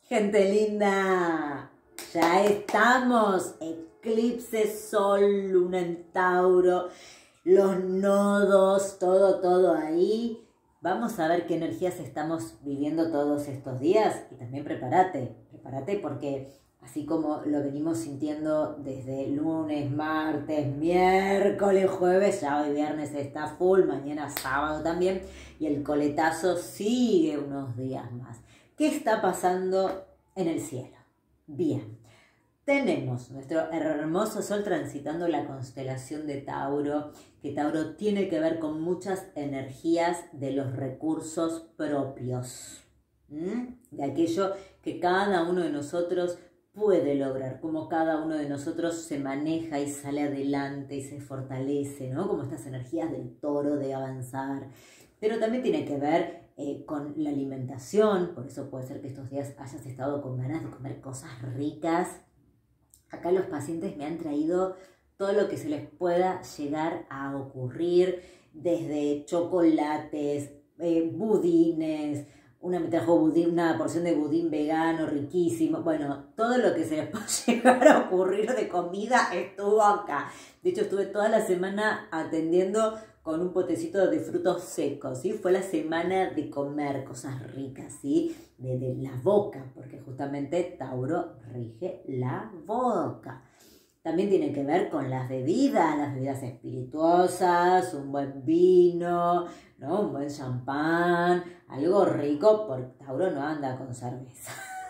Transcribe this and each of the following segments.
Gente linda, ya estamos, eclipse, sol, luna en Tauro, los nodos, todo ahí. Vamos a ver qué energías estamos viviendo todos estos días y también prepárate porque así como lo venimos sintiendo desde lunes, martes, miércoles, jueves, ya hoy viernes está full, mañana sábado también y el coletazo sigue unos días más. ¿Qué está pasando en el cielo? Bien, tenemos nuestro hermoso sol transitando la constelación de Tauro, que Tauro tiene que ver con muchas energías de los recursos propios, de aquello que cada uno de nosotros puede lograr, cómo cada uno de nosotros se maneja y sale adelante y se fortalece, ¿no? Como estas energías del toro de avanzar. Pero también tiene que ver con la alimentación, por eso puede ser que estos días hayas estado con ganas de comer cosas ricas. Acá los pacientes me han traído todo lo que se les pueda llegar a ocurrir, desde chocolates, budines, me trajo una porción de budín vegano riquísimo. Bueno, todo lo que se les puede llegar a ocurrir de comida estuvo acá. De hecho, estuve toda la semana atendiendo con un potecito de frutos secos, ¿sí? Fue la semana de comer cosas ricas, ¿sí? De la boca, porque justamente Tauro rige la boca. También tiene que ver con las bebidas espirituosas, un buen vino, ¿no? Un buen champán, algo rico, porque Tauro no anda con cerveza.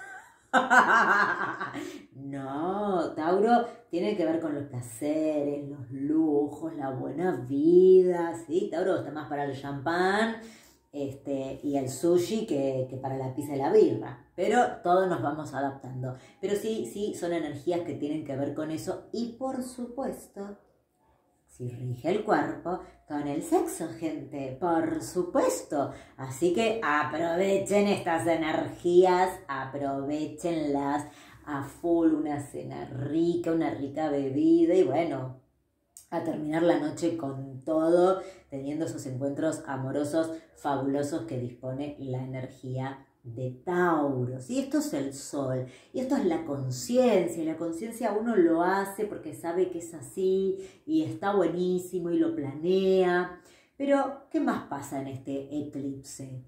No, Tauro tiene que ver con los placeres, los lujos, la buena vida, ¿sí? Tauro está más para el champán y el sushi que para la pizza y la birra. Pero todos nos vamos adaptando. Pero sí, son energías que tienen que ver con eso. Y por supuesto, si rige el cuerpo, con el sexo, gente, por supuesto. Así que aprovechen estas energías, aprovechenlas a full, una cena rica, una rica bebida y bueno, a terminar la noche con todo, teniendo esos encuentros amorosos fabulosos que dispone la energía de Tauro. ¿Sí? Esto es el sol y esto es la conciencia. La conciencia uno lo hace porque sabe que es así y está buenísimo y lo planea. Pero, ¿qué más pasa en este eclipse?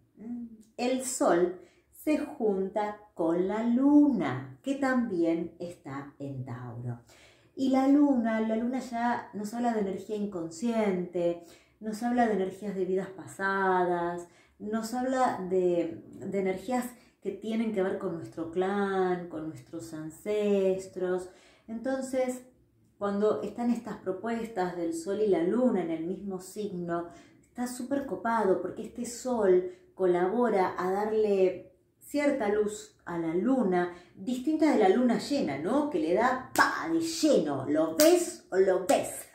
El sol se junta con la luna, que también está en Tauro. Y la luna ya nos habla de energía inconsciente, nos habla de energías de vidas pasadas, nos habla de energías que tienen que ver con nuestro clan, con nuestros ancestros. Entonces, cuando están estas propuestas del sol y la luna en el mismo signo, está súper copado porque este sol colabora a darle cierta luz a la luna, distinta de la luna llena, ¿no? Que le da ¡pa! De lleno, ¿lo ves o lo ves?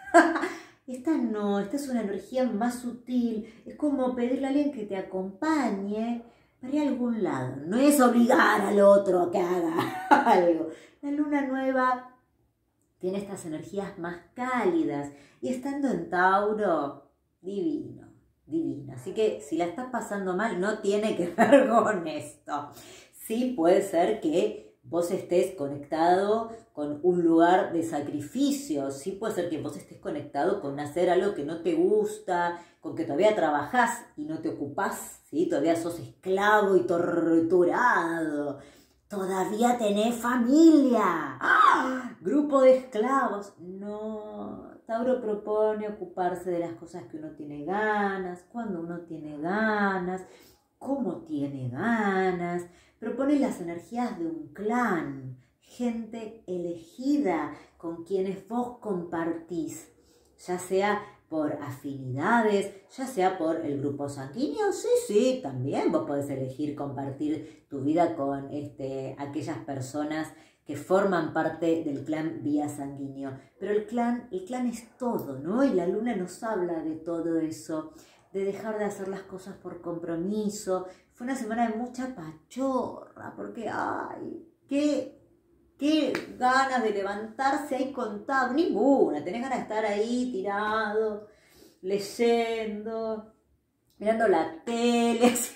Esta no, esta es una energía más sutil, es como pedirle a alguien que te acompañe para ir a algún lado, no es obligar al otro a que haga algo. La luna nueva tiene estas energías más cálidas y estando en Tauro, divino. Divina. Así que si la estás pasando mal, no tiene que ver con esto. Sí puede ser que vos estés conectado con un lugar de sacrificio. Sí puede ser que vos estés conectado con hacer algo que no te gusta, con que todavía trabajás y no te ocupás, ¿sí? Todavía sos esclavo y torturado. Todavía tenés familia. ¡Ah! Grupo de esclavos. No. Tauro propone ocuparse de las cosas que uno tiene ganas, cuando uno tiene ganas, cómo tiene ganas. Propone las energías de un clan, gente elegida con quienes vos compartís, ya sea por afinidades, ya sea por el grupo sanguíneo, sí, también vos podés elegir compartir tu vida con aquellas personas que forman parte del clan vía sanguíneo. Pero el clan es todo, ¿no? Y la luna nos habla de todo eso, de dejar de hacer las cosas por compromiso. Fue una semana de mucha pachorra, porque, ay, qué ganas de levantarse ahí contado, ninguna. Tenés ganas de estar ahí tirado, leyendo, mirando la tele, haciendo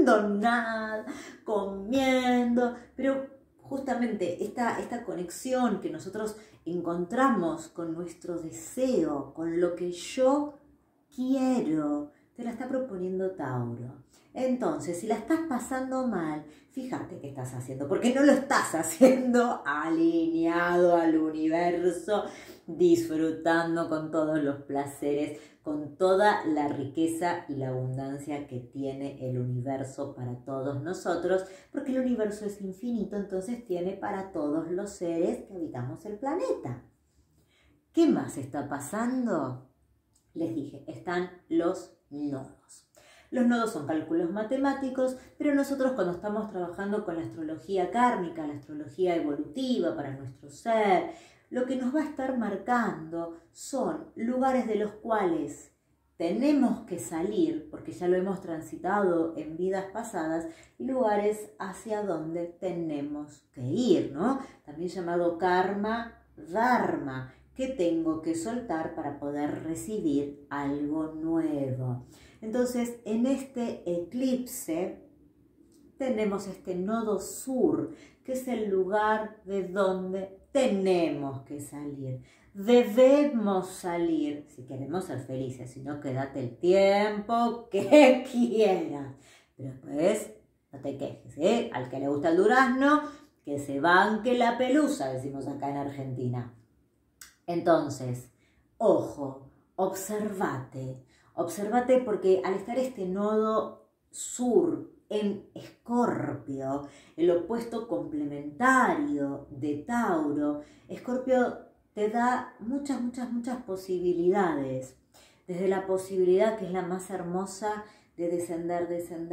haciendo nada, comiendo, pero justamente esta conexión que nosotros encontramos con nuestro deseo, con lo que yo quiero, te la está proponiendo Tauro. Entonces, si la estás pasando mal, fíjate qué estás haciendo, porque no lo estás haciendo alineado al universo, disfrutando con todos los placeres, con toda la riqueza y la abundancia que tiene el universo para todos nosotros, porque el universo es infinito, entonces tiene para todos los seres que habitamos el planeta. ¿Qué más está pasando? Les dije, están los nodos. Los nodos son cálculos matemáticos, pero nosotros cuando estamos trabajando con la astrología kármica, la astrología evolutiva para nuestro ser, lo que nos va a estar marcando son lugares de los cuales tenemos que salir, porque ya lo hemos transitado en vidas pasadas, y lugares hacia donde tenemos que ir, ¿no? También llamado karma, dharma, que tengo que soltar para poder recibir algo nuevo. Entonces, en este eclipse tenemos este nodo sur, que es el lugar de donde tenemos que salir. Debemos salir si queremos ser felices, si no, quédate el tiempo que quieras. Pero después, no te quejes, ¿eh? Al que le gusta el durazno, que se banque la pelusa, decimos acá en Argentina. Entonces, ojo, observate porque al estar este nodo sur en Escorpio, el opuesto complementario de Tauro, Escorpio te da muchas posibilidades. Desde la posibilidad, que es la más hermosa, de descender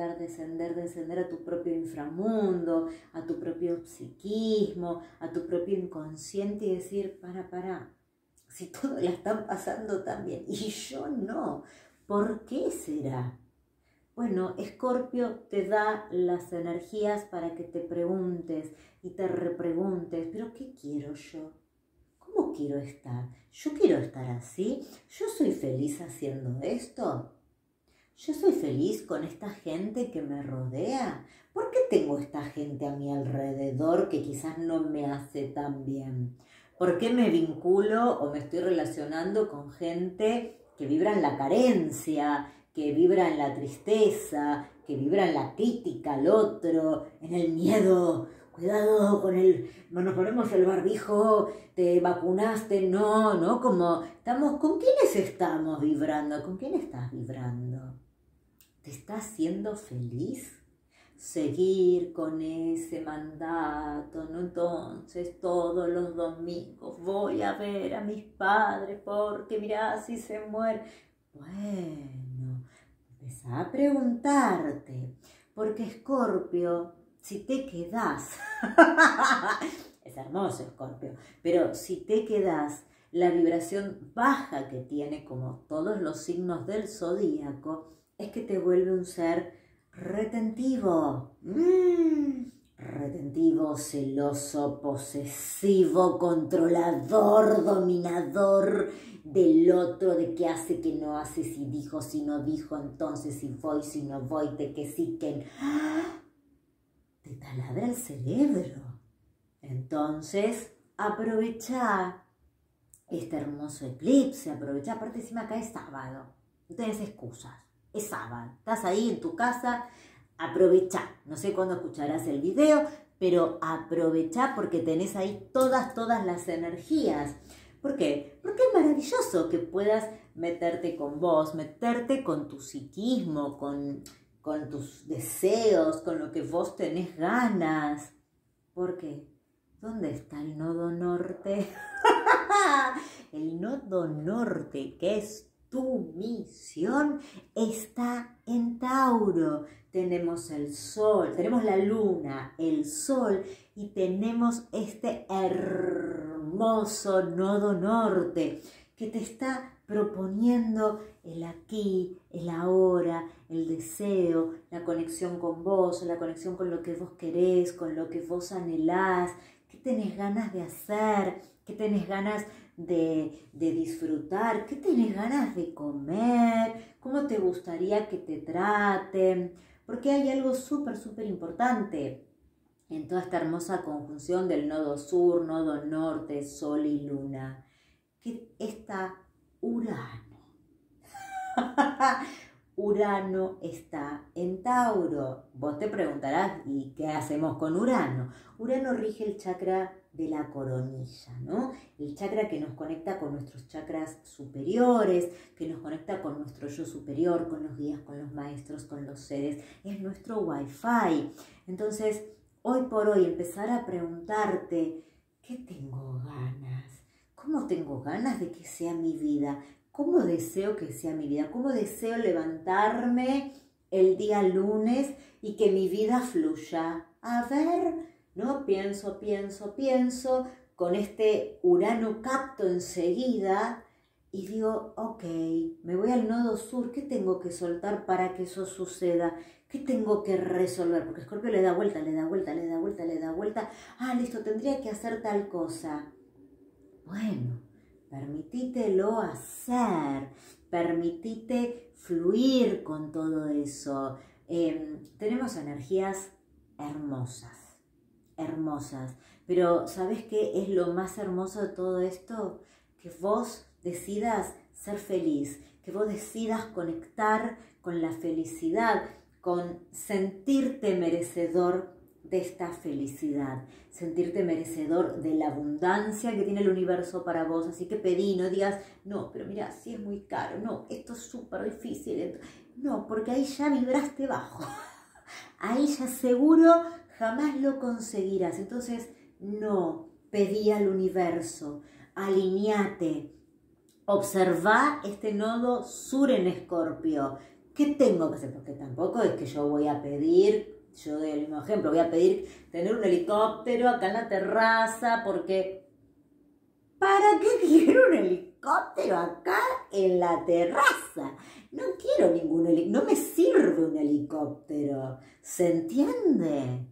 a tu propio inframundo, a tu propio psiquismo, a tu propio inconsciente y decir, para, si todos la están pasando tan bien y yo no, ¿por qué será? Bueno, Escorpio te da las energías para que te preguntes y te repreguntes, ¿pero qué quiero yo? ¿Cómo quiero estar? ¿Yo quiero estar así? ¿Yo soy feliz haciendo esto? ¿Yo soy feliz con esta gente que me rodea? ¿Por qué tengo esta gente a mi alrededor que quizás no me hace tan bien? ¿Por qué me vinculo o me estoy relacionando con gente que vibra en la carencia, que vibra en la tristeza, que vibra en la crítica al otro, en el miedo? Cuidado con nos ponemos el barbijo, te vacunaste, no, como ¿con quiénes estamos vibrando? ¿Con quién estás vibrando? ¿Te está haciendo feliz seguir con ese mandato? ¿No? Entonces todos los domingos voy a ver a mis padres porque mirá si se muere. Bueno, empezá a preguntarte, porque Escorpio, si te quedás, es hermoso Escorpio, pero si te quedás, la vibración baja que tiene, como todos los signos del zodíaco, es que te vuelve un ser retentivo. Retentivo, celoso, posesivo, controlador, dominador del otro, de qué hace, qué no hace, si dijo, si no dijo, entonces si voy, si no voy, de que sí, que no. Te taladra el cerebro. Entonces, aprovecha este hermoso eclipse, aprovecha, aparte encima acá es sábado, no tenés excusas. Es sábado, estás ahí en tu casa, aprovecha. No sé cuándo escucharás el video, pero aprovecha porque tenés ahí todas las energías. ¿Por qué? Porque es maravilloso que puedas meterte con vos, meterte con tu psiquismo, con tus deseos, con lo que vos tenés ganas. ¿Por qué? ¿Dónde está el nodo norte? El nodo norte, que es tu misión, está en Tauro. Tenemos el sol, tenemos la luna, el sol y tenemos este hermoso nodo norte que te está proponiendo el aquí, el ahora, el deseo, la conexión con vos, la conexión con lo que vos querés, con lo que vos anhelás, qué tenés ganas de hacer, qué tenés ganas de disfrutar, qué tenés ganas de comer, cómo te gustaría que te traten. porque hay algo súper importante en toda esta hermosa conjunción del nodo sur, nodo norte, sol y luna, que está Urano. Urano está en Tauro. Vos te preguntarás, ¿y qué hacemos con Urano? Urano rige el chakra de la coronilla, ¿no? El chakra que nos conecta con nuestros chakras superiores, que nos conecta con nuestro yo superior, con los guías, con los maestros, con los seres. Es nuestro wifi. Entonces, hoy por hoy, empezar a preguntarte, ¿qué tengo ganas? ¿Cómo tengo ganas de que sea mi vida? ¿Cómo deseo que sea mi vida? ¿Cómo deseo levantarme el día lunes y que mi vida fluya? A ver, ¿no? Pienso, con este Urano capto enseguida y digo, ok, me voy al nodo sur, ¿qué tengo que soltar para que eso suceda? ¿Qué tengo que resolver? Porque Escorpio le da vuelta. Ah, listo, tendría que hacer tal cosa. Bueno, permitítelo hacer, permitite fluir con todo eso. Tenemos energías hermosas, pero ¿sabes qué es lo más hermoso de todo esto? Que vos decidas ser feliz, que vos decidas conectar con la felicidad, con sentirte merecedor de esta felicidad, sentirte merecedor de la abundancia que tiene el universo para vos. Así que pedí, no digas, no, pero mira, sí es muy caro, no, esto es súper difícil. No, porque ahí ya vibraste bajo, ahí ya seguro jamás lo conseguirás. Entonces, no, pedí al universo, alineate, observa este nodo sur en Escorpio. ¿Qué tengo que hacer? Porque tampoco es que yo voy a pedir, yo doy el mismo ejemplo, voy a pedir tener un helicóptero acá en la terraza porque ¿para qué quiero un helicóptero acá en la terraza? No quiero ningún helicóptero, no me sirve un helicóptero, ¿se entiende?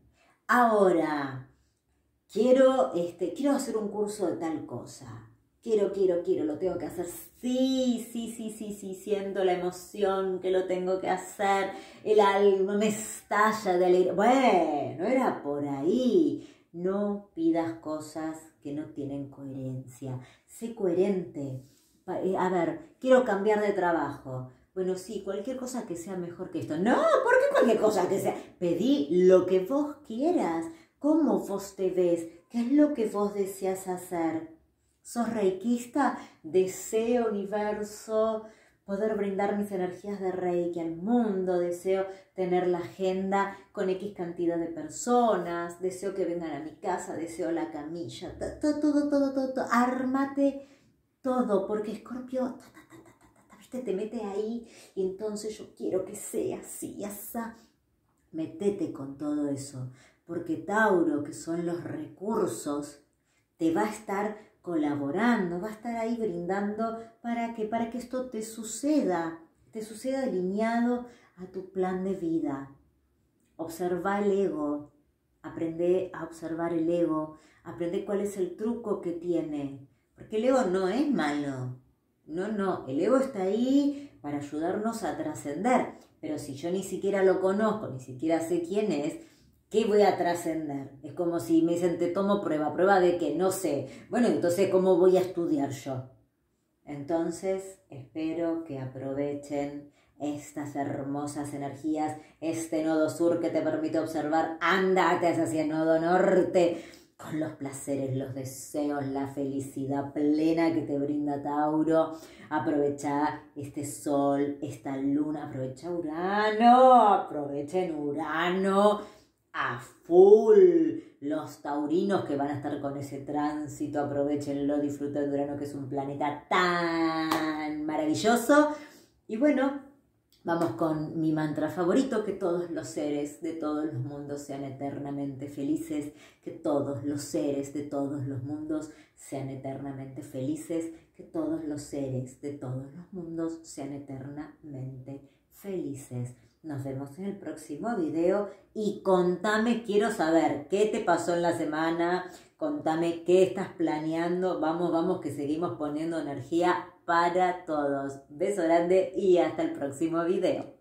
Ahora, quiero hacer un curso de tal cosa. Quiero, lo tengo que hacer. Sí, siento la emoción que lo tengo que hacer. El alma me estalla de alegría. Bueno, era por ahí. No pidas cosas que no tienen coherencia. Sé coherente. A ver, quiero cambiar de trabajo. Bueno, sí, cualquier cosa que sea mejor que esto. No, ¿por qué cualquier cosa que sea? Pedí lo que vos quieras. ¿Cómo vos te ves? ¿Qué es lo que vos deseas hacer? ¿Sos reikista? Deseo, universo, poder brindar mis energías de reiki al mundo. Deseo tener la agenda con X cantidad de personas. Deseo que vengan a mi casa. Deseo la camilla. Todo. Ármate todo, porque Escorpio, ¿viste? Te mete ahí y entonces yo quiero que sea así, así. Metete con todo eso, porque Tauro, que son los recursos, te va a estar colaborando, va a estar ahí brindando para que esto te suceda alineado a tu plan de vida. Observa el ego, aprende a observar el ego, aprende cuál es el truco que tiene, porque el ego no es malo, no, el ego está ahí para ayudarnos a trascender, pero si yo ni siquiera lo conozco, ni siquiera sé quién es, ¿qué voy a trascender? Es como si me dicen, te tomo prueba de que no sé. Bueno, entonces, ¿cómo voy a estudiar yo? Entonces, espero que aprovechen estas hermosas energías, este nodo sur que te permite observar, andate hacia el nodo norte, con los placeres, los deseos, la felicidad plena que te brinda Tauro. Aprovecha este sol, esta luna, aprovecha Urano, aprovechen Urano a full. Los taurinos que van a estar con ese tránsito, aprovechenlo, disfruten de Urano, que es un planeta tan maravilloso. Y bueno, vamos con mi mantra favorito: que todos los seres de todos los mundos sean eternamente felices, que todos los seres de todos los mundos sean eternamente felices, que todos los seres de todos los mundos sean eternamente felices. Nos vemos en el próximo video y contame, quiero saber qué te pasó en la semana, contame qué estás planeando. Vamos, que seguimos poniendo energía para todos. Beso grande y hasta el próximo video.